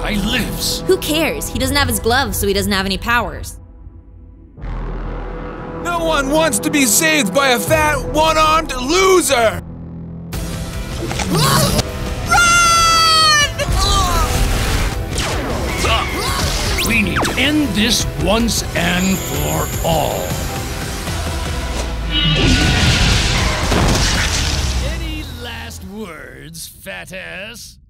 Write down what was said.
guy lives. Who cares? He doesn't have his gloves, so he doesn't have any powers. No one wants to be saved by a fat, one-armed loser! Run! We need to end this once and for all. Any last words, fat ass?